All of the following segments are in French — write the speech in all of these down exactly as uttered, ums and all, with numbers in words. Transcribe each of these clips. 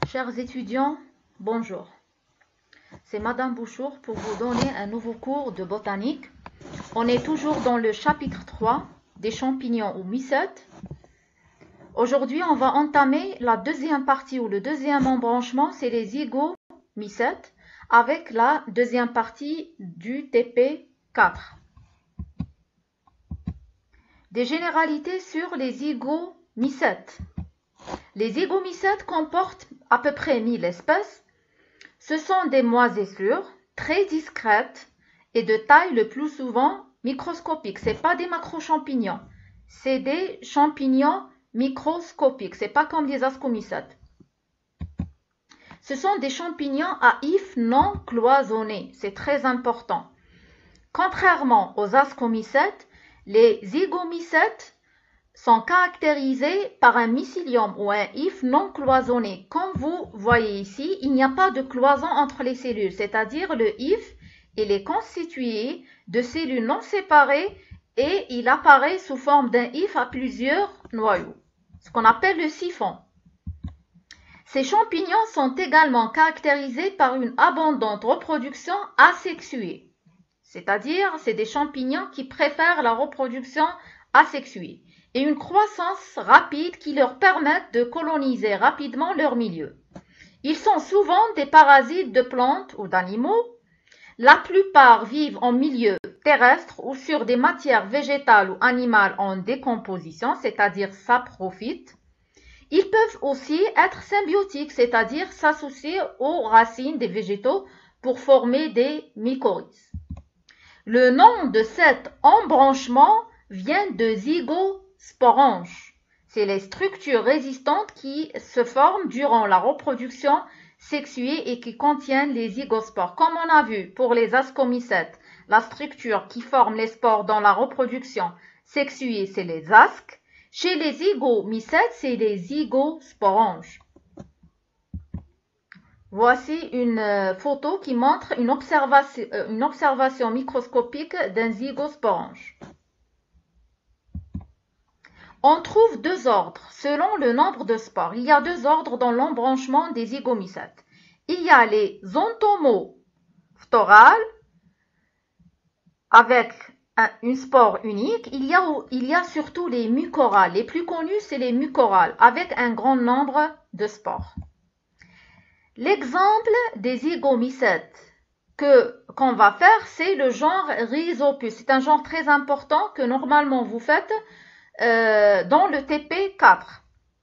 Chers étudiants, bonjour. C'est Madame Bouchour pour vous donner un nouveau cours de botanique. On est toujours dans le chapitre trois des champignons ou mycètes. Aujourd'hui, on va entamer la deuxième partie ou le deuxième embranchement, c'est les zygomycètes, avec la deuxième partie du T P quatre. Des généralités sur les zygomycètes. Les zygomycètes comportent à peu près mille espèces. Ce sont des moisissures très discrètes et de taille le plus souvent microscopique. Ce n'est pas des macro-champignons, c'est des champignons microscopiques. Ce n'est pas comme les ascomycètes. Ce sont des champignons à hyphes non cloisonnés. C'est très important. Contrairement aux ascomycètes, les zygomycètes sont caractérisés par un mycélium ou un hyphe non cloisonné. Comme vous voyez ici, il n'y a pas de cloison entre les cellules, c'est-à-dire le hyphe, il est constitué de cellules non séparées et il apparaît sous forme d'un hyphe à plusieurs noyaux, ce qu'on appelle le siphon. Ces champignons sont également caractérisés par une abondante reproduction asexuée, c'est-à-dire c'est des champignons qui préfèrent la reproduction asexuée, et une croissance rapide qui leur permettent de coloniser rapidement leur milieu. Ils sont souvent des parasites de plantes ou d'animaux. La plupart vivent en milieu terrestre ou sur des matières végétales ou animales en décomposition, c'est-à-dire saprophytes. Ils peuvent aussi être symbiotiques, c'est-à-dire s'associer aux racines des végétaux pour former des mycorhizes. Le nom de cet embranchement vient de zygosporange. C'est les structures résistantes qui se forment durant la reproduction sexuée et qui contiennent les zygospores. Comme on a vu pour les ascomycètes, la structure qui forme les spores dans la reproduction sexuée, c'est les asques. Chez les zygomycètes, c'est les zygosporanges. Voici une photo qui montre une observation, une observation microscopique d'un zygosporange. On trouve deux ordres selon le nombre de spores. Il y a deux ordres dans l'embranchement des zygomycètes. Il y a les entomophthorales avec un, une spore unique. Il y, a, il y a surtout les mucorales. Les plus connus, c'est les mucorales avec un grand nombre de spores. L'exemple des zygomycètes que qu'on va faire, c'est le genre Rhizopus. C'est un genre très important que normalement vous faites Euh, dans le T P quatre.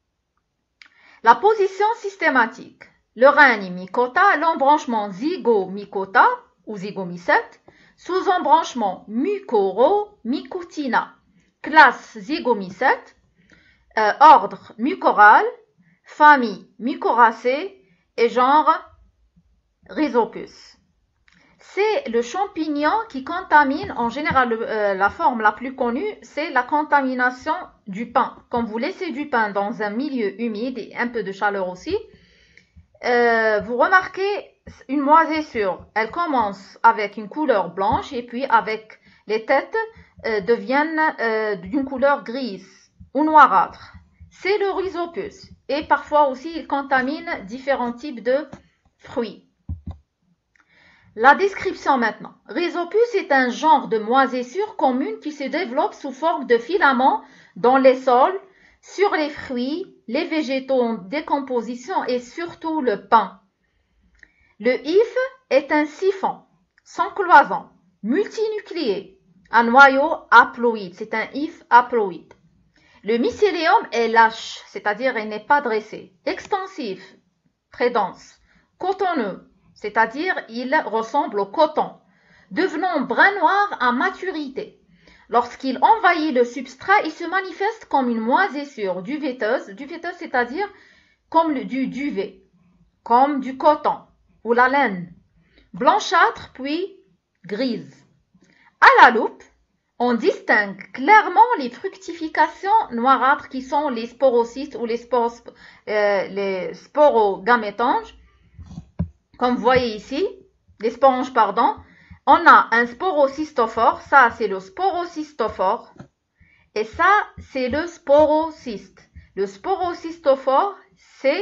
La position systématique. Le règne mycota, l'embranchement zygomycota ou zygomycète, sous-embranchement mucoro-mycotina, classe zygomycète, euh, ordre mucoral, famille mucoracée et genre Rhizopus. C'est le champignon qui contamine, en général, euh, la forme la plus connue, c'est la contamination du pain. Quand vous laissez du pain dans un milieu humide et un peu de chaleur aussi, euh, vous remarquez une moisissure. Elle commence avec une couleur blanche et puis avec les têtes euh, deviennent euh, d'une couleur grise ou noirâtre. C'est le Rhizopus. Et parfois aussi, il contamine différents types de fruits. La description maintenant. Rhizopus est un genre de moisissure commune qui se développe sous forme de filaments dans les sols, sur les fruits, les végétaux en décomposition et surtout le pain. Le hyphe est un siphon, sans cloison, multinucléé, un noyau haploïde. C'est un hyphe haploïde. Le mycélium est lâche, c'est-à-dire il n'est pas dressé, extensif, très dense, cotonneux, c'est-à-dire il ressemble au coton, devenant brun noir à maturité. Lorsqu'il envahit le substrat, il se manifeste comme une moisissure duvéteuse, duvéteuse c'est-à-dire comme le, du duvet, comme du coton ou la laine, blanchâtre puis grise. À la loupe, on distingue clairement les fructifications noirâtres qui sont les sporocystes ou les, sporos, euh, les sporogamétanges. Comme vous voyez ici, les sporanges, pardon, on a un sporocystophore, ça c'est le sporocystophore, et ça c'est le sporocyste. Le sporocystophore, c'est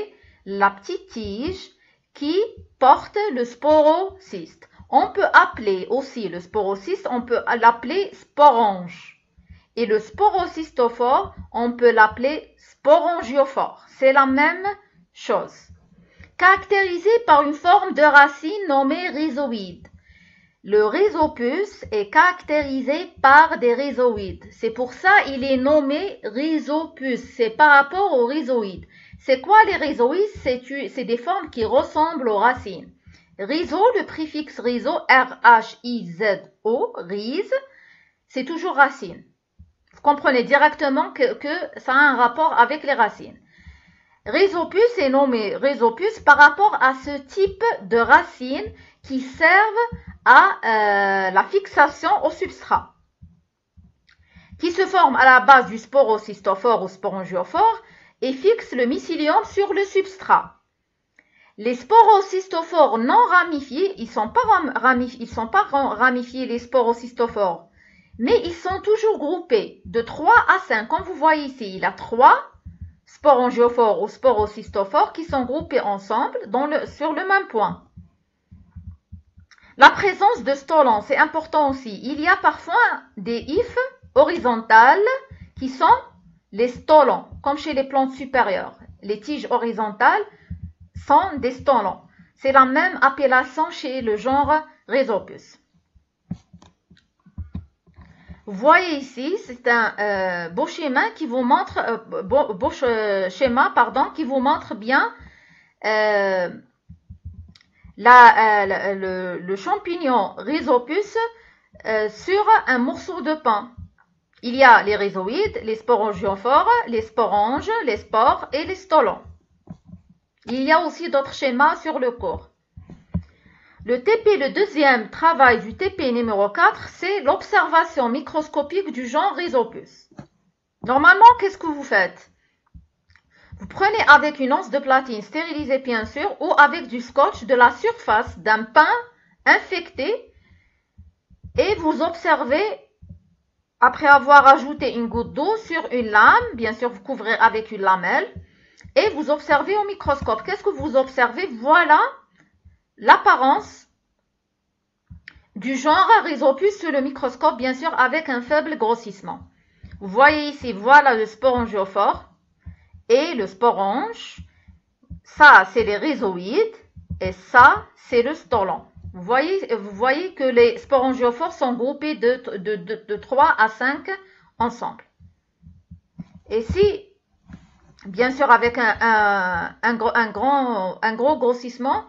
la petite tige qui porte le sporocyste. On peut appeler aussi le sporocyste, on peut l'appeler sporange. Et le sporocystophore, on peut l'appeler sporongiophore. C'est la même chose. Caractérisé par une forme de racine nommée rhizoïde. Le rhizopus est caractérisé par des rhizoïdes. C'est pour ça qu'il est nommé rhizopus. C'est par rapport aux rhizoïdes. C'est quoi les rhizoïdes? C'est des formes qui ressemblent aux racines. Rhizo, le préfixe rhizo, R H I Z O, rhiz, c'est toujours racine. Vous comprenez directement que, que ça a un rapport avec les racines. Rhizopus est nommé rhizopus par rapport à ce type de racines qui servent à euh, la fixation au substrat, qui se forment à la base du sporocystophore ou sporongiophore et fixent le mycélium sur le substrat. Les sporocystophores non ramifiés, ils ne sont pas ramifiés, ils sont pas ramifiés les sporocystophores, mais ils sont toujours groupés de trois à cinq. Comme vous voyez ici, il y a trois sporongiophores ou sporocystophores qui sont groupés ensemble dans le, sur le même point. La présence de stolons, c'est important aussi. Il y a parfois des hyphes horizontales qui sont les stolons, comme chez les plantes supérieures. Les tiges horizontales sont des stolons. C'est la même appellation chez le genre Rhizopus. Vous voyez ici, c'est un euh, beau schéma qui vous montre, euh, beau, beau schéma, pardon, qui vous montre bien euh, La, euh, le, le champignon rhizopus euh, sur un morceau de pain. Il y a les rhizoïdes, les sporongiophores, les sporanges, les spores et les stolons. Il y a aussi d'autres schémas sur le corps. Le T P, le deuxième travail du T P numéro quatre, c'est l'observation microscopique du genre Rhizopus. Normalement, qu'est-ce que vous faites? Vous prenez avec une once de platine stérilisée bien sûr ou avec du scotch de la surface d'un pain infecté et vous observez, après avoir ajouté une goutte d'eau sur une lame, bien sûr vous couvrez avec une lamelle, et vous observez au microscope. Qu'est-ce que vous observez? Voilà l'apparence du genre Rhizopus sur le microscope, bien sûr avec un faible grossissement. Vous voyez ici, voilà le sporongiophore et le sporange. Ça, c'est les rhizoïdes et ça, c'est le stolon. Vous voyez, vous voyez que les sporongiophores sont groupés de, de, de, de trois à cinq ensemble. Et si, bien sûr, avec un, un, un, un, grand, un gros grossissement,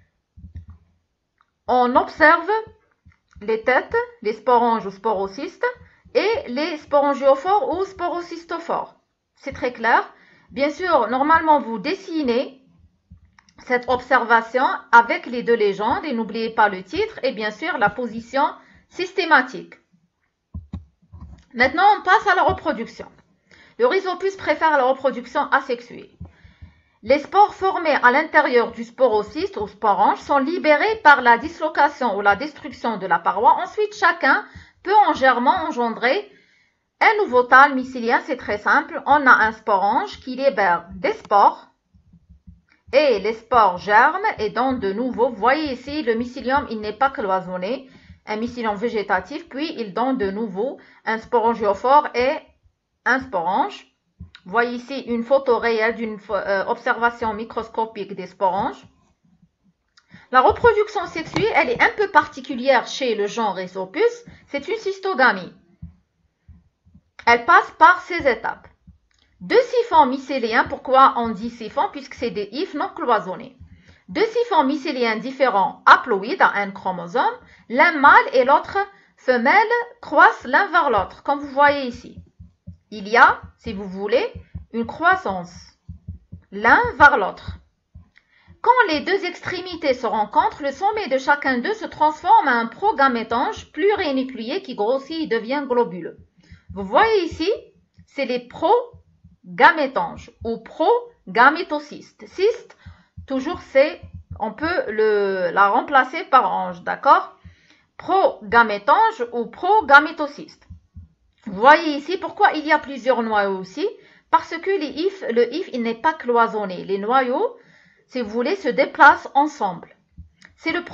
on observe les têtes, les sporanges ou sporocystes et les sporongiophores ou sporocystophores. C'est très clair. Bien sûr, normalement, vous dessinez cette observation avec les deux légendes et n'oubliez pas le titre et bien sûr la position systématique. Maintenant, on passe à la reproduction. Le Rhizopus préfère la reproduction asexuée. Les spores formés à l'intérieur du sporocyste ou sporange sont libérés par la dislocation ou la destruction de la paroi. Ensuite, chacun peut en germant engendrer un nouveau thalme mycélien. C'est très simple. On a un sporange qui libère des spores et les spores germent et donnent de nouveau. Vous voyez ici, le mycélium, il n'est pas cloisonné, un mycélium végétatif, puis il donne de nouveau un sporongiophore et un sporange. Vous voyez ici une photo réelle d'une euh, observation microscopique des sporanges. La reproduction sexuée, elle est un peu particulière chez le genre Rhizopus. C'est une cystogamie. Elle passe par ces étapes. Deux siphons mycéliens, pourquoi on dit siphons? Puisque c'est des hyphes non cloisonnés. Deux siphons mycéliens différents, haploïdes à un chromosome, l'un mâle et l'autre femelle croissent l'un vers l'autre, comme vous voyez ici. Il y a, si vous voulez, une croissance, l'un vers l'autre. Quand les deux extrémités se rencontrent, le sommet de chacun d'eux se transforme en un progamétange plurinucléé qui grossit et devient globuleux. Vous voyez ici, c'est les progamétanges ou progamétocystes. Cyste, toujours c'est, on peut le, la remplacer par ange, d'accord? Progamétange ou progamétocyste. Vous voyez ici pourquoi il y a plusieurs noyaux aussi, parce que les hyphes, le hyphe il n'est pas cloisonné. Les noyaux si vous voulez, se déplacent ensemble. C'est le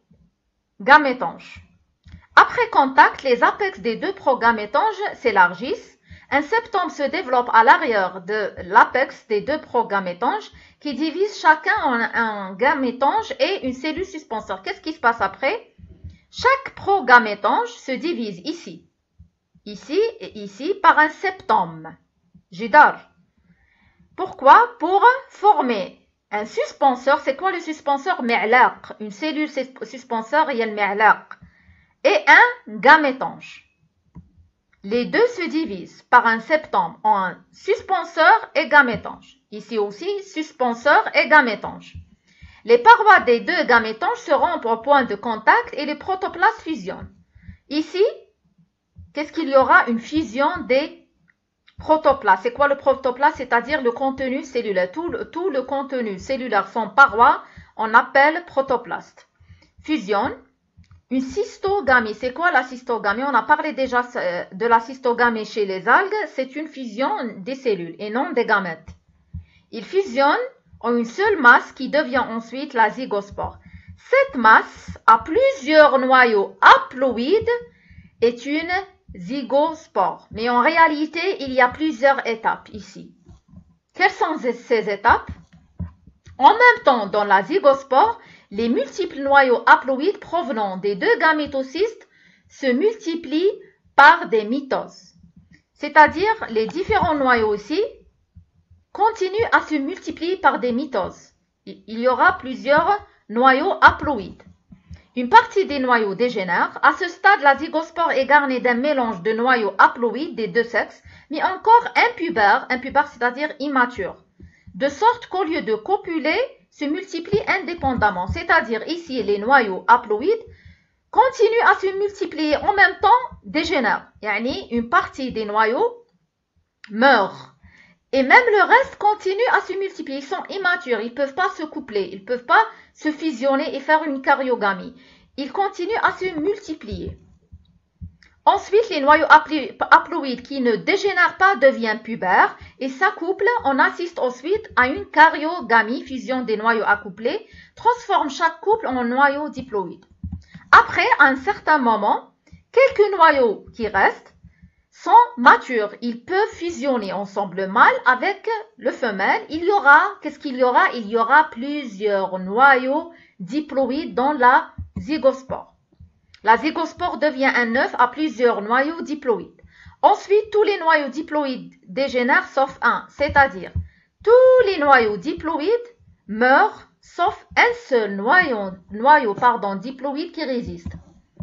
progamétange. Après contact, les apex des deux progamétanges s'élargissent. Un septome se développe à l'arrière de l'apex des deux progamétanges qui divisent chacun en un gamétange et une cellule suspenseur. Qu'est-ce qui se passe après? Chaque progamétange se divise ici, ici et ici par un septome. Jidar. Pourquoi? Pour former un suspenseur. C'est quoi le suspenseur? Mi'laq. Une cellule suspenseur, il y a le mi'laq. Et un gamétange. Les deux se divisent par un septome en un suspenseur et gamétange. Ici aussi, suspenseur et gamétange. Les parois des deux gamétanges se rendent au point de contact et les protoplastes fusionnent. Ici, qu'est-ce qu'il y aura? Une fusion des protoplastes. C'est quoi le protoplasme? C'est-à-dire le contenu cellulaire. Tout le, tout le contenu cellulaire, son paroi, on appelle protoplaste. Fusionne. Une cystogamie, c'est quoi la cystogamie? On a parlé déjà de la cystogamie chez les algues. C'est une fusion des cellules et non des gamètes. Ils fusionnent en une seule masse qui devient ensuite la zygospore. Cette masse à plusieurs noyaux haploïdes est une zygospore. Mais en réalité, il y a plusieurs étapes ici. Quelles sont ces étapes? En même temps, dans la zygospore, les multiples noyaux haploïdes provenant des deux gamétocystes se multiplient par des mitoses. C'est-à-dire, les différents noyaux ici continuent à se multiplier par des mitoses. Il y aura plusieurs noyaux haploïdes. Une partie des noyaux dégénère. À ce stade, la zygospore est garnie d'un mélange de noyaux haploïdes des deux sexes, mais encore impubère, impubère c'est-à-dire immature, de sorte qu'au lieu de copuler, se multiplient indépendamment. C'est-à-dire ici, les noyaux haploïdes continuent à se multiplier en même temps, dégénèrent. Yani, une partie des noyaux meurt. Et même le reste continue à se multiplier. Ils sont immatures, ils ne peuvent pas se coupler, ils ne peuvent pas se fusionner et faire une karyogamie. Ils continuent à se multiplier. Ensuite, les noyaux haploïdes qui ne dégénèrent pas deviennent pubères et s'accouplent. On assiste ensuite à une karyogamie, fusion des noyaux accouplés, transforme chaque couple en noyau diploïde. Après, à un certain moment, quelques noyaux qui restent sont matures. Ils peuvent fusionner ensemble le mâle avec le femelle. Il y aura, qu'est-ce qu'il y aura? Il y aura plusieurs noyaux diploïdes dans la zygospore. La zygospore devient un œuf à plusieurs noyaux diploïdes. Ensuite, tous les noyaux diploïdes dégénèrent sauf un, c'est-à-dire tous les noyaux diploïdes meurent sauf un seul noyau, noyau pardon, diploïde qui résiste.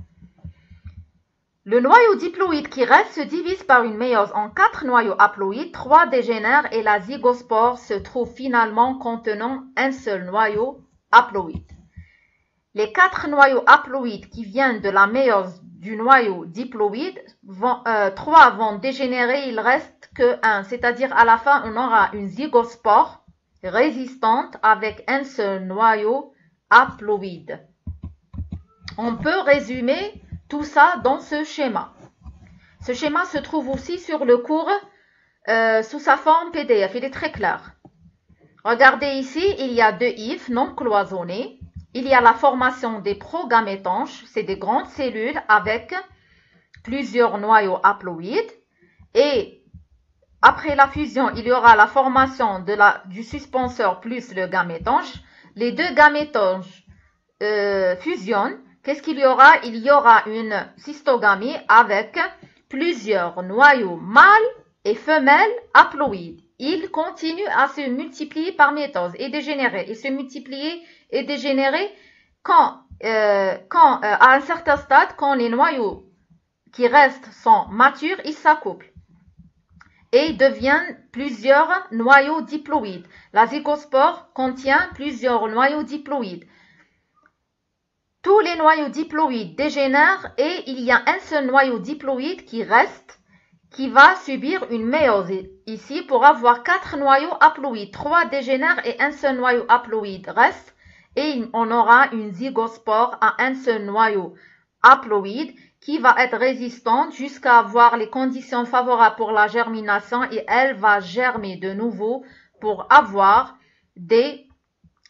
Le noyau diploïde qui reste se divise par une méiose en quatre noyaux haploïdes, trois dégénèrent et la zygospore se trouve finalement contenant un seul noyau haploïde. Les quatre noyaux haploïdes qui viennent de la méiose du noyau diploïde, vont, euh, trois vont dégénérer, il reste que un, c'est-à-dire à la fin on aura une zygospore résistante avec un seul noyau haploïde. On peut résumer tout ça dans ce schéma. Ce schéma se trouve aussi sur le cours euh, sous sa forme P D F, il est très clair. Regardez ici, il y a deux ifs non cloisonnés. Il y a la formation des progamétanges, c'est des grandes cellules avec plusieurs noyaux haploïdes. Et après la fusion, il y aura la formation de la, du suspenseur plus le gamétange. Les deux gamétanges euh, fusionnent. Qu'est-ce qu'il y aura? Il y aura une cystogamie avec plusieurs noyaux mâles et femelles haploïdes. Ils continuent à se multiplier par mitose et dégénérer. Et se multiplier et dégénérer quand, euh, quand euh, à un certain stade, quand les noyaux qui restent sont matures, ils s'accouplent et deviennent plusieurs noyaux diploïdes. La zygospore contient plusieurs noyaux diploïdes. Tous les noyaux diploïdes dégénèrent et il y a un seul noyau diploïde qui reste, qui va subir une méiose. Ici, pour avoir quatre noyaux haploïdes, trois dégénèrent et un seul noyau haploïde reste. Et on aura une zygospore à un seul noyau haploïde qui va être résistante jusqu'à avoir les conditions favorables pour la germination et elle va germer de nouveau pour avoir des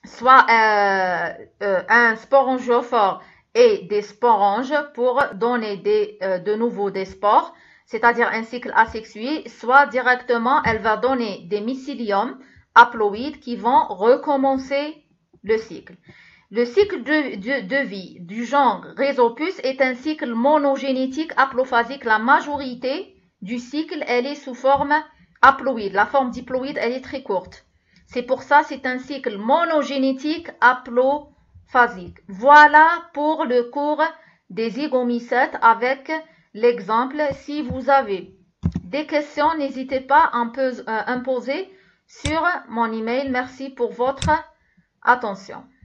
soit euh, euh, un sporangiophore et des sporanges pour donner des, euh, de nouveau des spores, c'est-à-dire un cycle asexué, soit directement elle va donner des mycéliums haploïdes qui vont recommencer le cycle. Le cycle de, de, de vie du genre Rhizopus est un cycle monogénétique haplophasique. La majorité du cycle, elle est sous forme haploïde. La forme diploïde, elle est très courte. C'est pour ça c'est un cycle monogénétique haplophasique. Voilà pour le cours des zygomycètes avec l'exemple. Si vous avez des questions, n'hésitez pas à me poser sur mon email. Merci pour votre attention.